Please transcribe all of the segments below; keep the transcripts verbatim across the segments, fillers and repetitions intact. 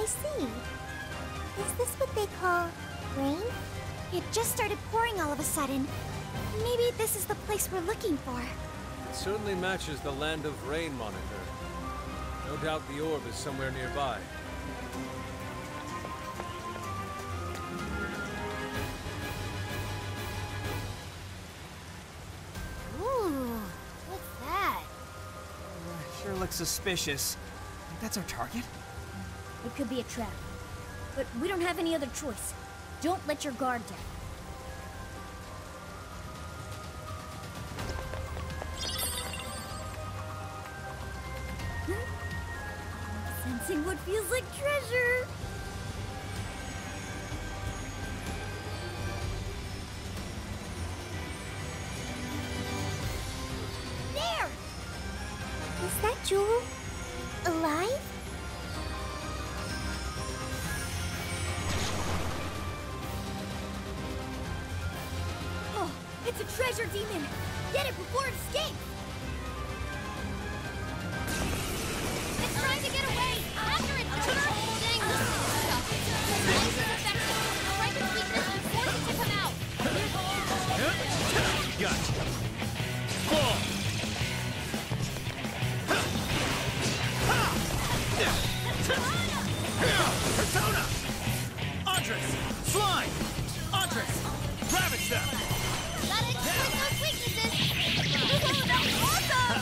I see. Is this what they call rain? It just started pouring all of a sudden. Maybe this is the place we're looking for. It certainly matches the Land of Rain moniker. No doubt the orb is somewhere nearby. Ooh, what's that? Uh, sure looks suspicious. Think that's our target? It could be a trap. But we don't have any other choice. Don't let your guard down. Sensing what feels like treasure! There! Is that Jewel alive? Oh, it's a treasure demon! Get it before it escapes! It's trying to get away! After it, Joker! Dang, this is stuff. The ice is effective. Strike its weakness and force it to come out. Gotcha. Fall. Persona! Andres! Slime! Andres! Ravage them! Gotta exploit those weaknesses! Oh, that's awesome!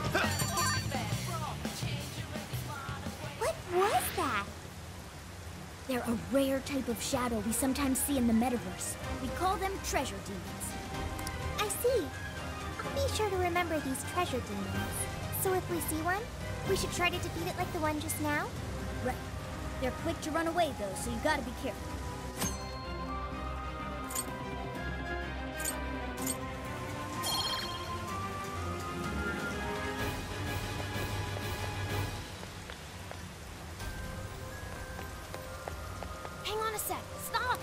What was that? They're a rare type of shadow we sometimes see in the metaverse. We call them treasure demons. I see. I'll be sure to remember these treasure demons. So if we see one, we should try to defeat it like the one just now? Right. They're quick to run away, though, so you gotta be careful. Hang on a sec. Stop!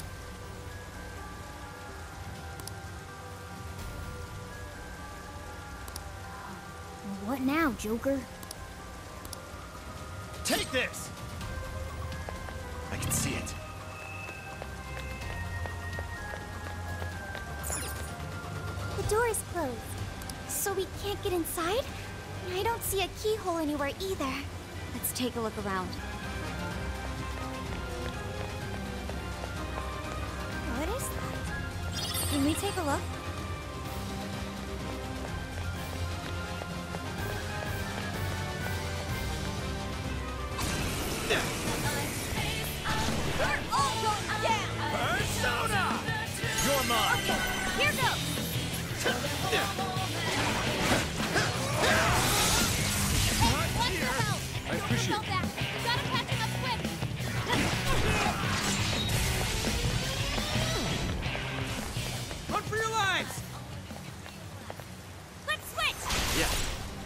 What now, Joker? Take this! I can see it. The door is closed, so we can't get inside? I don't see a keyhole anywhere either. Let's take a look around. What is that? Can we take a look? We're all going down! Persona! You're mine! Okay, here goes! Hey, watch your health! I appreciate Joker fell back. You gotta catch him up quick! Run for your lives! Let's switch! Yeah.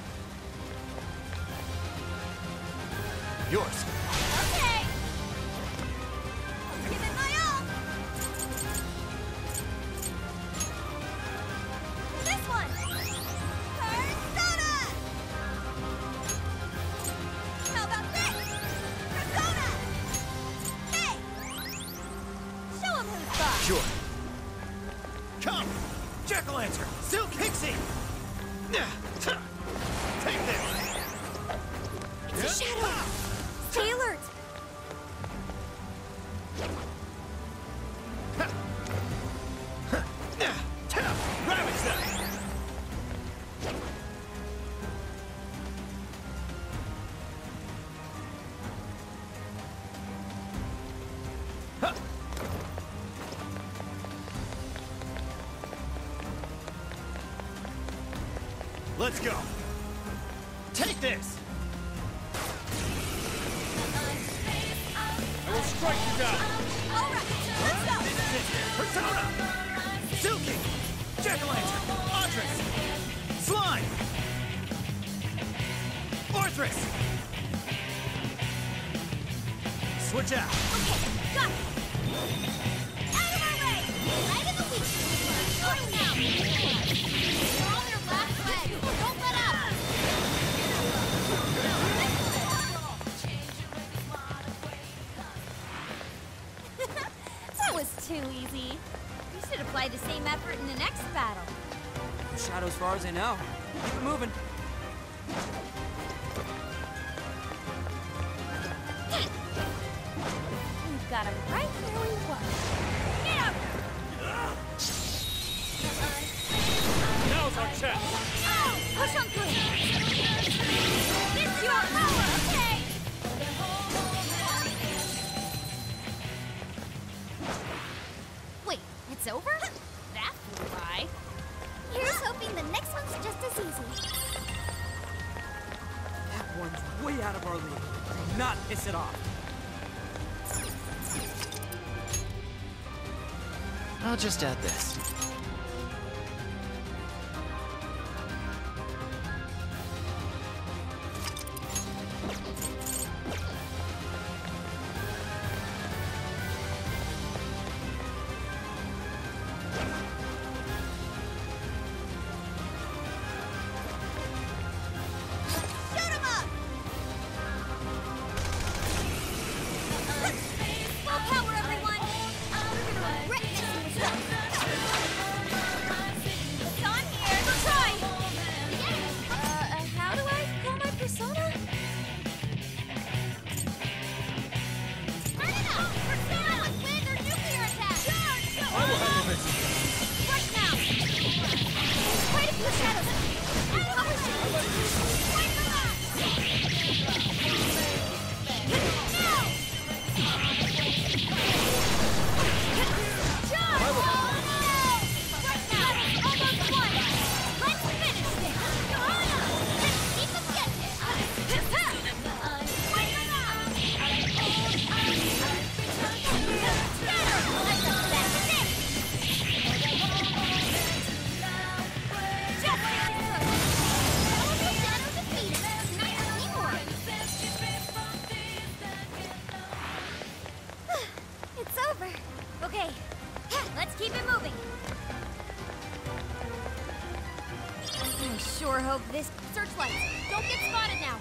Yours. Okay! Give it my all! This one! Persona! How about this? Persona! Hey! Show him who's boss! Sure. Come! Jack-o'-lantern! Silk Pixie! Take this! It's a shadow! Stay alert! Ravage them! Huh. Let's go! Take this! I will strike you down! All right, let's go! Persona! Silky! Jack-o'-lantern! Andres! Slime! Orthrus! Switch out! Okay, got it! Out of our way! Right in the weak spot! Right now! You're on their last leg! Don't let up! was too easy. You should apply the same effort in the next battle. No shadow as far as I know. Keep it moving. We've got him right where we want. Get up! Now's our chance! Oh! Push on through! It's your power, okay? Wait, it's over? That flew by. Here's hoping the next one's just as easy. That one's way out of our league. Do not piss it off. I'll just add this. Full power, everyone! We're gonna regret messing this up. It's on here. Go try! Uh, how do I call my persona? Turn it up! Persona with wind or nuclear attack! Charge! I will handle this! Right now! Quite a few shadows! Power shield! Wipe them out! Now! Charge! Oh, no! Right now! Almost won! Let's finish this! Let's keep them guessing! Wipe them out! Better! Let's that's it! Just like this! Powerful shadow defeated! Nice teamwork! It's over. Okay, let's keep it moving. I sure hope this searchlight don't get spotted now.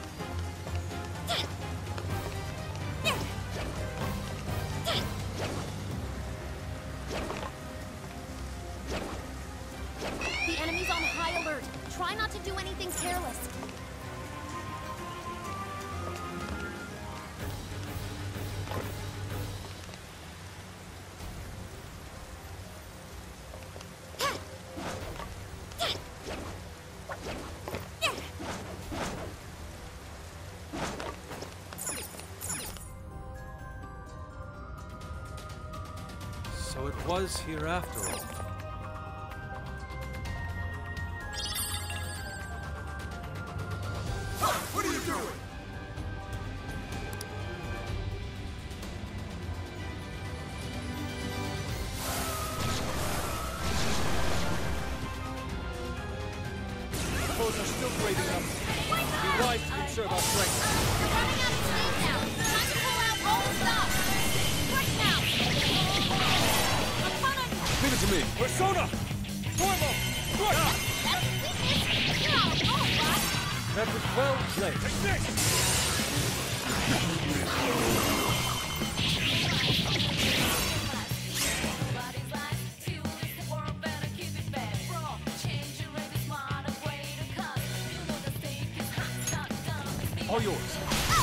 The enemy's on high alert. Try not to do anything careless. So it was here after all. What are you doing? Foes are still great enough. Be wise to conserve our strength. We're running out of steam now. Time to pull out all the stops. Quick now. I'll count on you. Leave it to me. Persona! Formo! Quick! That's a weakness. You're out of goal, boss. That was well played. Take this! All yours.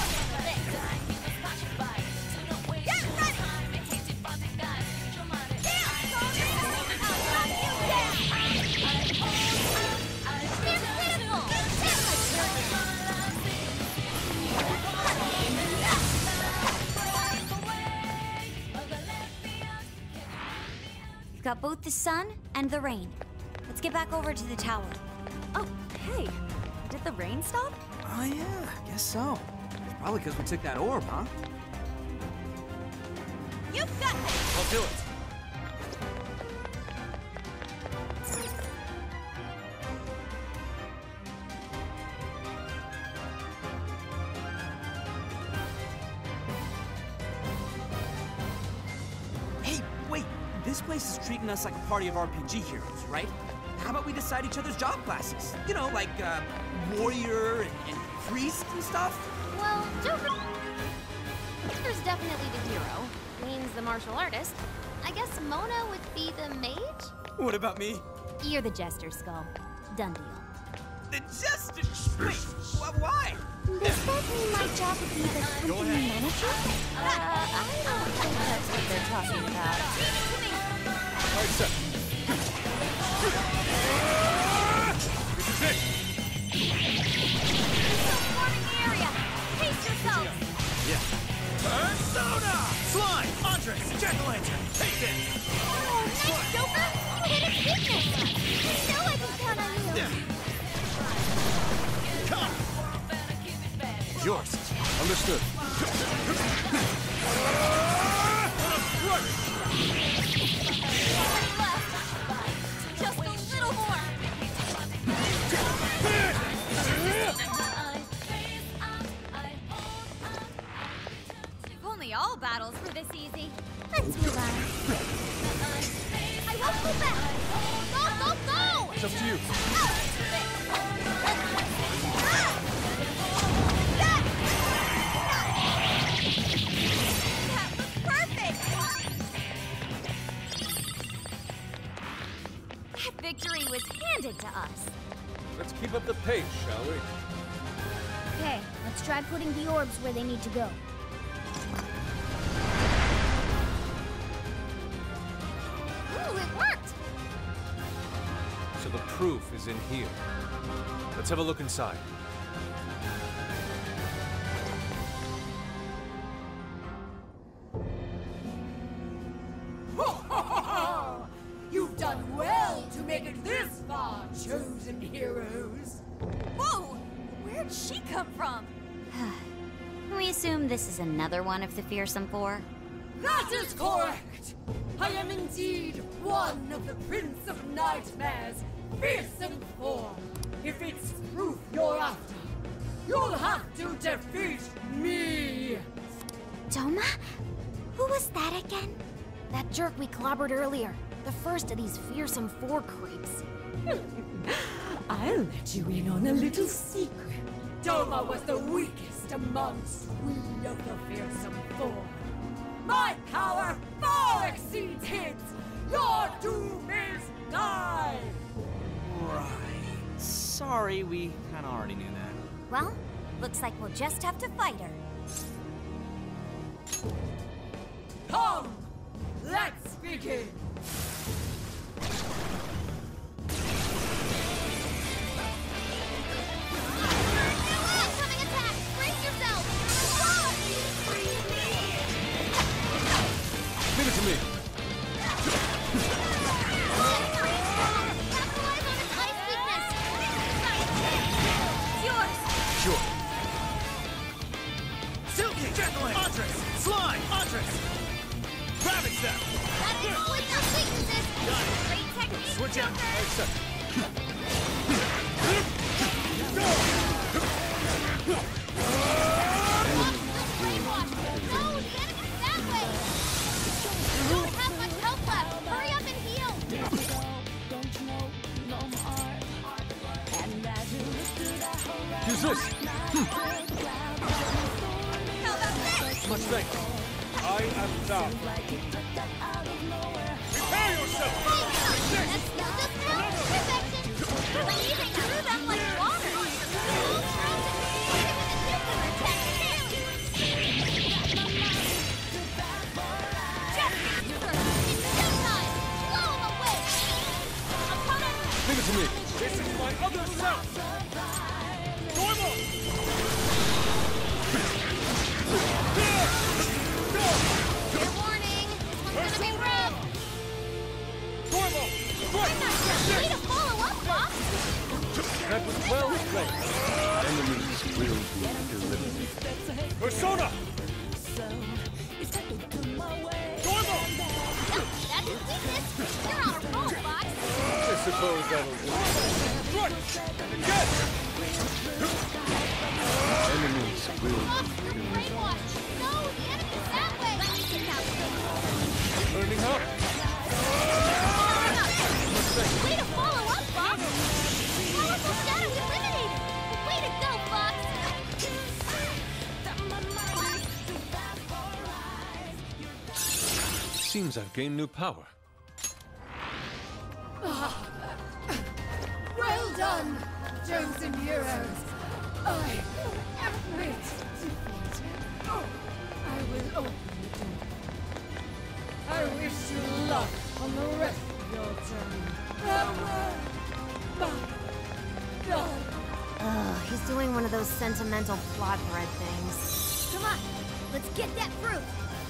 We've got both the sun and the rain. Let's get back over to the tower. Oh, hey. Did the rain stop? Oh yeah, I guess so. Probably because we took that orb, huh? You've got this. I'll do it. Hey, wait! This place is treating us like a party of R P G heroes, right? How about we decide each other's job classes? You know, like, uh, warrior and, and priest and stuff? Well, Joker... Joker's definitely the hero. Means the martial artist. guess Mona would be the mage? What about me? You're the Jester, Skull. Done deal. The Jester! Wait, wh- why? Does that mean my job would be the company manager? Uh, I don't think that's what they're talking about. All right, set. This is it. Forming the area. Pace yourselves. Yeah. Persona! Slime! Andres! Jack-o'-lantern! Take this! Oh, nice, Joker. You hit its weakness. You know I can count on you. Come! Yours. Understood. Just a little more. If only all battles were this easy. Let's move on. I won't go back. Go, go, go! It's up to you. That was perfect! That victory was handed to us. Let's keep up the pace, shall we? Okay, let's try putting the orbs where they need to go. Ooh, it worked! So the proof is in here. Let's have a look inside. You've done well to make it this far, chosen heroes. Whoa! Where'd she come from? We assume this is another one of the Fearsome Four? That is correct! I am indeed one of the Prince of Nightmares, Fearsome Four. If it's proof you're after, you'll have to defeat me! Doma? Who was that again? That jerk we clobbered earlier. The first of these Fearsome Four creeps. I'll let you in on a little secret. Doma was the weakest amongst we of the Fearsome Four. My power far exceeds his! Your doom is nigh! Right. Sorry, we kinda already knew that. Well, looks like we'll just have to fight her. Come! Let's begin! Coming attack! Brace yourself! Leave it to me. Capitalize on its ice weakness! It's yours! Sure. Silky! Jack-o'-lantern! Andres! Slime! Andres! Ravage them! That exploits those weaknesses! Great technique, Switch out. Joker! All right, set. Brainwash! No, the enemy's that way! You don't have much health left! Hurry up and heal! Use this. How about this? Much thanks. I am thou. Prepare yourself! That's still just now! Perfection! You're eating through them like water! Full strength and even with a nuclear attack too! Just sir! It's showtime! Blow him away! Opponent! Leave it to me. This is my other self. Normal. Fair warning! This one's gonna be rough! Normal. I'm not just ready to follow up, Fox! That was well played. Enemies will be eliminated. Persona. Normal. That's his weakness! You're on a roll, Fox! I suppose that'll do. Good. Again. Enemies will Fox, be you're eliminated. brainwashed! No, the enemy's that way! Let me get out Turning up. Way to follow up, Fox! Powerful shadow eliminated! Way to go, Fox! seems I've gained new power. Well done, chosen heroes. I admit defeat. Oh, I will open the door. I wish you luck on the rest of your journey. Farewell, my God. Ugh, he's doing one of those sentimental plot bread things. Come on, let's get that fruit.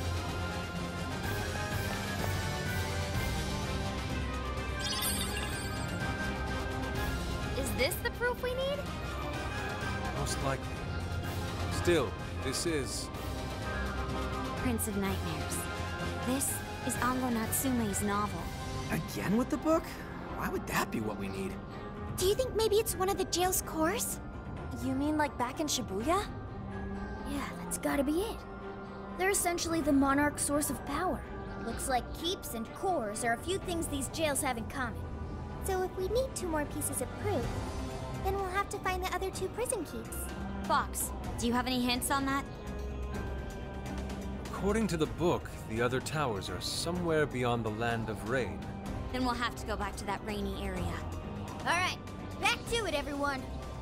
Is this the proof we need? Most likely. Still, this is... Prince of Nightmares. This is Ango Natsume's novel. Again with the book? Why would that be what we need? Do you think maybe it's one of the jail's cores? You mean like back in Shibuya? Yeah, that's gotta be it. They're essentially the monarch's source of power. Looks like keeps and cores are a few things these jails have in common. So if we need two more pieces of proof, then we'll have to find the other two prison keeps. Fox, do you have any hints on that? According to the book, the other towers are somewhere beyond the Land of Rain. Then we'll have to go back to that rainy area. All right, back to it, everyone.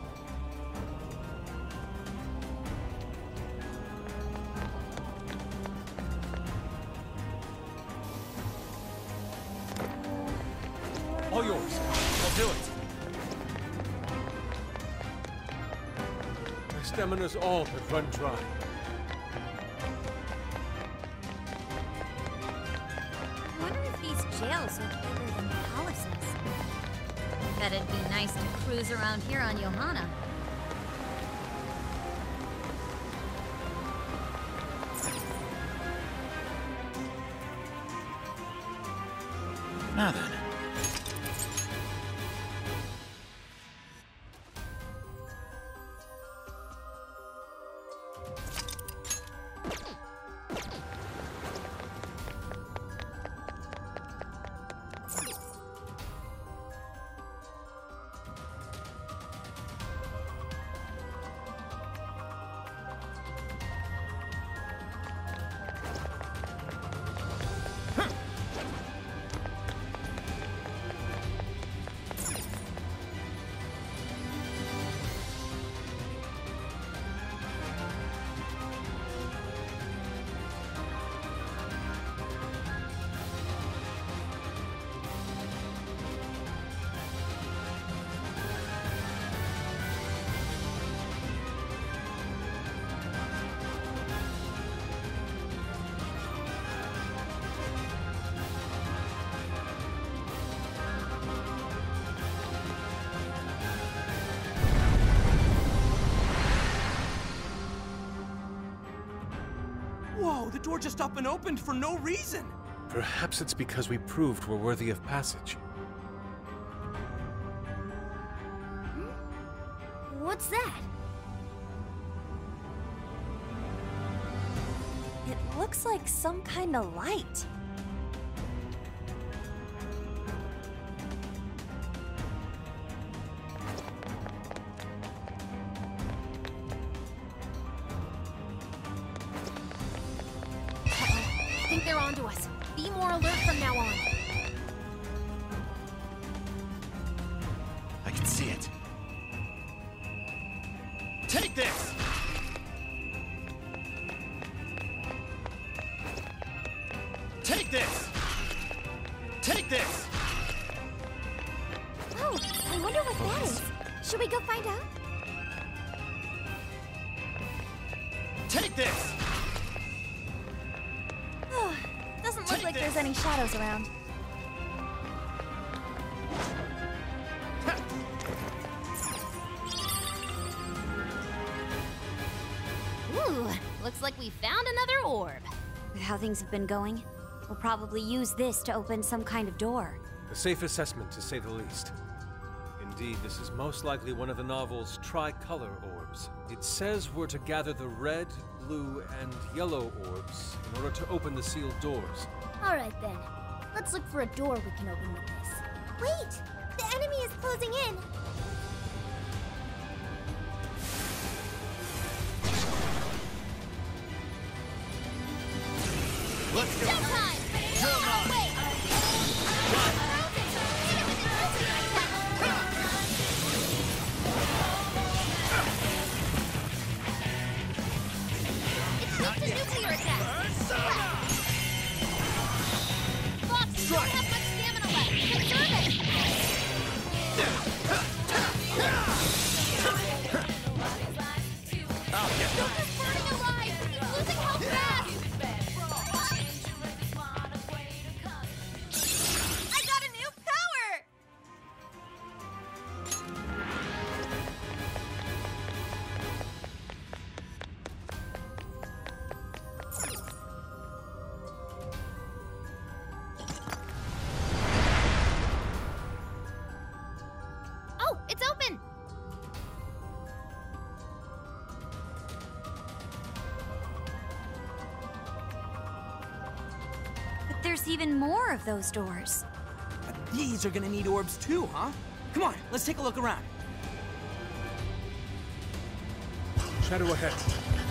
All yours. I'll do it. My stamina's all but run dry. I wonder if these jails are bigger than palaces. Bet it'd be nice to cruise around here on Johanna. Now then. Whoa, the door just up and opened for no reason. Perhaps it's because we proved we're worthy of passage. What's that? It looks like some kind of light. I think they're onto us. Be more alert from now on. I can see it. Take this! Take this! Take this! Oh, I wonder what that is. Should we go find out? Take this! Doesn't look Take like this. there's any shadows around. Ooh, looks like we found another orb. With how things have been going, we'll probably use this to open some kind of door. A safe assessment, to say the least. Indeed, this is most likely one of the novel's tricolor orbs. It says we're to gather the red, blue, and yellow orbs in order to open the sealed doors. All right then. Let's look for a door we can open with this. Wait! The enemy is closing in! Let's go! Showtime! there's even more of those doors. But these are gonna need orbs too, huh? Come on, let's take a look around. Shadow ahead.